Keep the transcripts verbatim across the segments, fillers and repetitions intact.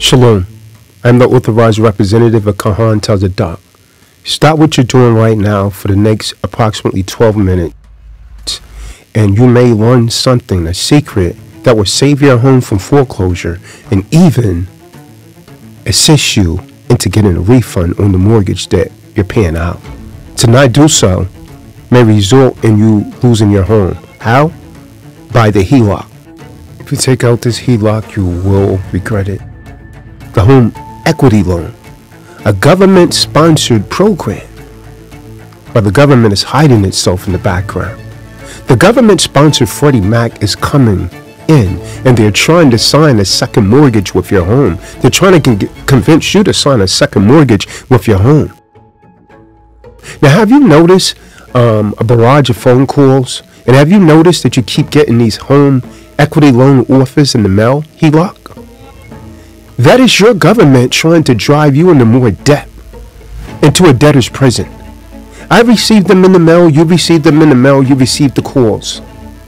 Shalom. I'm the authorized representative of Kahan Tells the Doc. Stop what you're doing right now for the next approximately twelve minutes, and you may learn something, a secret, that will save your home from foreclosure and even assist you into getting a refund on the mortgage that you're paying out. To not do so may result in you losing your home. How? By the H E L O C. If you take out this H E L O C, you will regret it. The home equity loan, a government-sponsored program, but the government is hiding itself in the background. The government-sponsored Freddie Mac is coming in, and they're trying to sign a second mortgage with your home. They're trying to con- convince you to sign a second mortgage with your home. Now, have you noticed um, a barrage of phone calls? And have you noticed that you keep getting these home equity loan offers in the mail, H E L O C? That is your government trying to drive you into more debt, into a debtor's prison. I received them in the mail, you received them in the mail, you received the calls.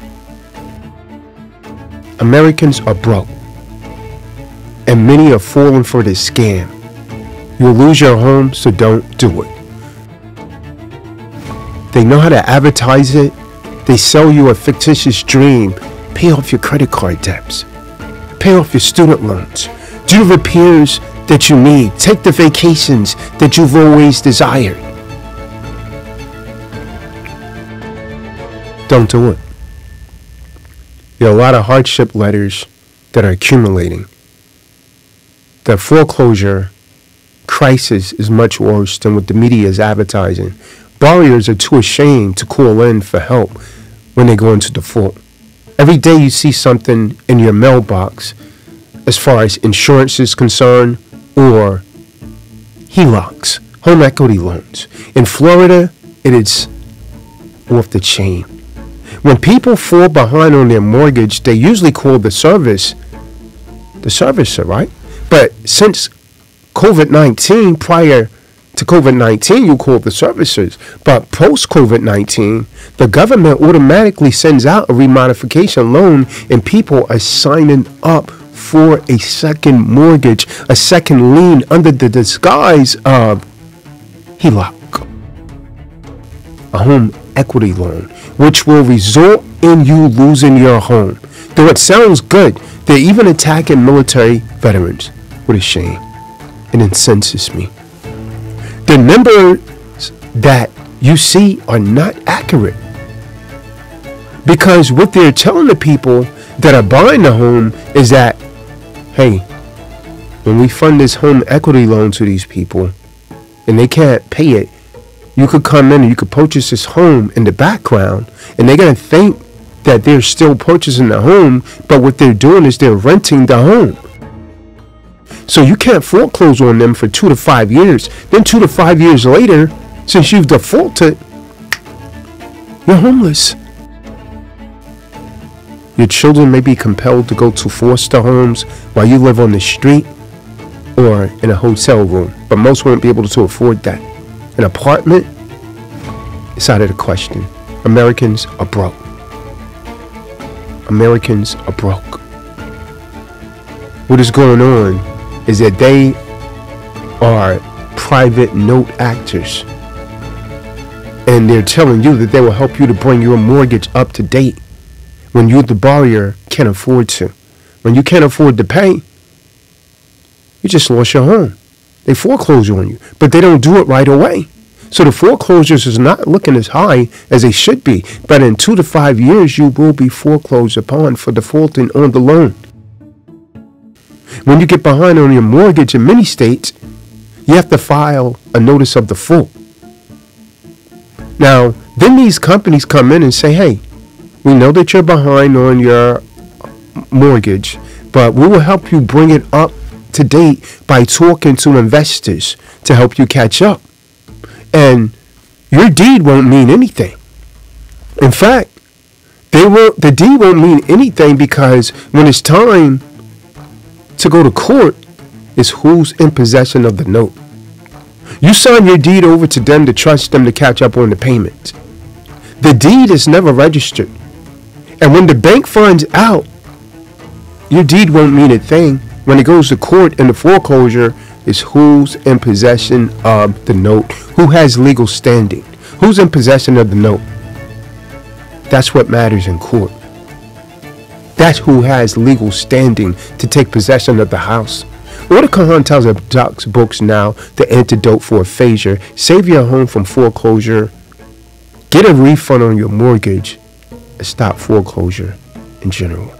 Americans are broke, and many are falling for this scam. You'll lose your home, so don't do it. They know how to advertise it. They sell you a fictitious dream. Pay off your credit card debts. Pay off your student loans. Do the repairs that you need. Take the vacations that you've always desired. Don't do it. There are a lot of hardship letters that are accumulating. The foreclosure crisis is much worse than what the media is advertising. Borrowers are too ashamed to call in for help when they go into default. Every day you see something in your mailbox as far as insurance is concerned, or H E L O Cs, home equity loans. In Florida, it is off the chain. When people fall behind on their mortgage, they usually call the service, the servicer, right? But since COVID nineteen, prior to COVID nineteen, you call the servicers. But post-COVID nineteen, the government automatically sends out a remodification loan, and people are signing up for a second mortgage, a second lien under the disguise of H E L O C, a home equity loan, which will result in you losing your home. Though it sounds good, they're even attacking military veterans. What a shame. It incenses me. The numbers that you see are not accurate, because what they're telling the people that are buying the home is that, hey, when we fund this home equity loan to these people and they can't pay it, you could come in and you could purchase this home in the background, and they're going to think that they're still purchasing the home, but what they're doing is they're renting the home. So you can't foreclose on them for two to five years. Then two to five years later, since you've defaulted, you're homeless. Your children may be compelled to go to foster homes while you live on the street or in a hotel room, but most won't be able to afford that. An apartment is out of the question. Americans are broke. Americans are broke. What is going on is that they are private note actors, and they're telling you that they will help you to bring your mortgage up to date when you, the borrower, can't afford to. When you can't afford to pay, you just lost your home. They foreclose on you, but they don't do it right away. So the foreclosures is not looking as high as they should be. But in two to five years, you will be foreclosed upon for defaulting on the loan. When you get behind on your mortgage in many states, you have to file a notice of default. Now, then these companies come in and say, hey, we know that you're behind on your mortgage, but we will help you bring it up to date by talking to investors to help you catch up. And your deed won't mean anything. In fact, they won't, the deed won't mean anything, because when it's time to go to court, it's who's in possession of the note. You sign your deed over to them to trust them to catch up on the payment. The deed is never registered. And when the bank finds out, your deed won't mean a thing. When it goes to court in the foreclosure, is who's in possession of the note, who has legal standing, who's in possession of the note. That's what matters in court. That's who has legal standing to take possession of the house. Order Kahan tells of Doc's books now, the antidote for aphasia. Save your home from foreclosure. Get a refund on your mortgage and stop foreclosure in general.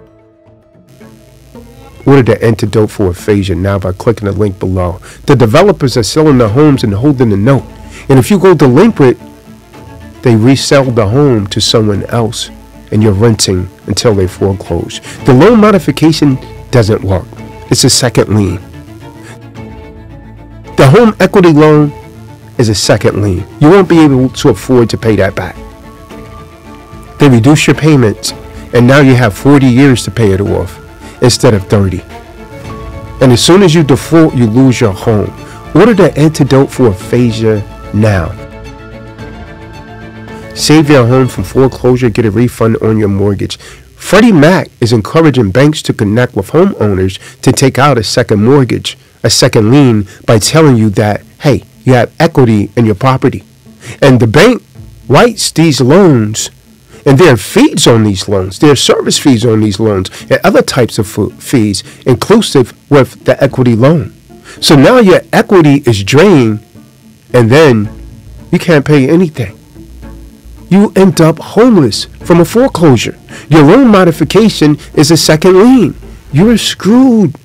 Order the antidote for aphasia now by clicking the link below. The developers are selling the homes and holding the note. And if you go delinquent, they resell the home to someone else and you're renting until they foreclose. The loan modification doesn't work. It's a second lien. The home equity loan is a second lien. You won't be able to afford to pay that back. They reduce your payments and now you have forty years to pay it off instead of thirty. And as soon as you default, you lose your home. Order the antidote for aphasia now. Save your home from foreclosure. Get a refund on your mortgage. Freddie Mac is encouraging banks to connect with homeowners to take out a second mortgage, a second lien, by telling you that, hey, you have equity in your property. And the bank writes these loans, and there are fees on these loans. There are service fees on these loans and other types of fees, inclusive with the equity loan. So now your equity is drained, and then you can't pay anything. You end up homeless from a foreclosure. Your loan modification is a second lien. You're screwed.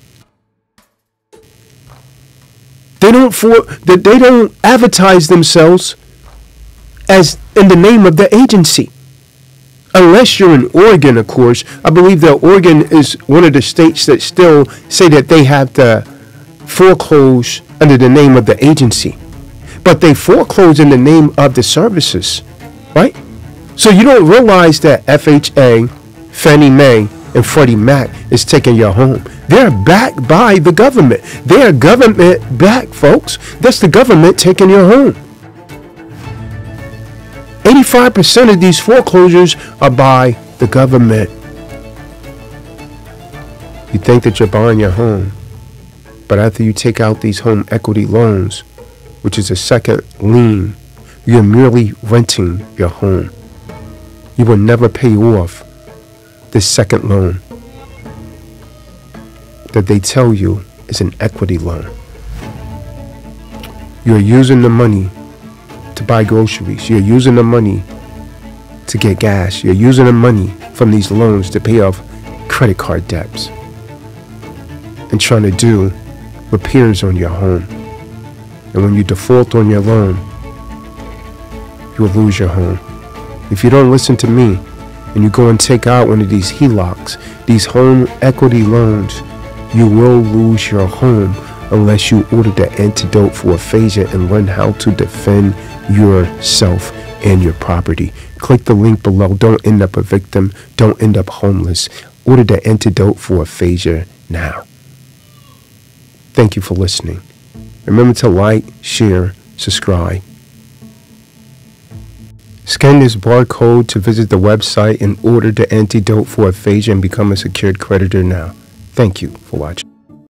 They don't for they don't advertise themselves as in the name of the agency. Unless you're in Oregon, of course. I believe that Oregon is one of the states that still say that they have to foreclose under the name of the agency. But they foreclose in the name of the services. Right? So you don't realize that F H A, Fannie Mae, and Freddie Mac is taking your home. They're backed by the government. They're government backed, folks. That's the government taking your home. eighty-five percent of these foreclosures are by the government. You think that you're buying your home, but after you take out these home equity loans, which is a second lien, you're merely renting your home. You will never pay off this second loan that they tell you is an equity loan. You're using the money to buy groceries. You're using the money to get gas. You're using the money from these loans to pay off credit card debts and trying to do repairs on your home. And when you default on your loan, you will lose your home. If you don't listen to me and you go and take out one of these H E L O Cs, these home equity loans, you will lose your home unless you order the antidote for aphasia and learn how to defend yourself and your property. Click the link below. Don't end up a victim. Don't end up homeless. Order the antidote for aphasia now. Thank you for listening. Remember to like, share, subscribe. Scan this barcode to visit the website and order the antidote for aphasia and become a secured creditor now. Thank you for watching.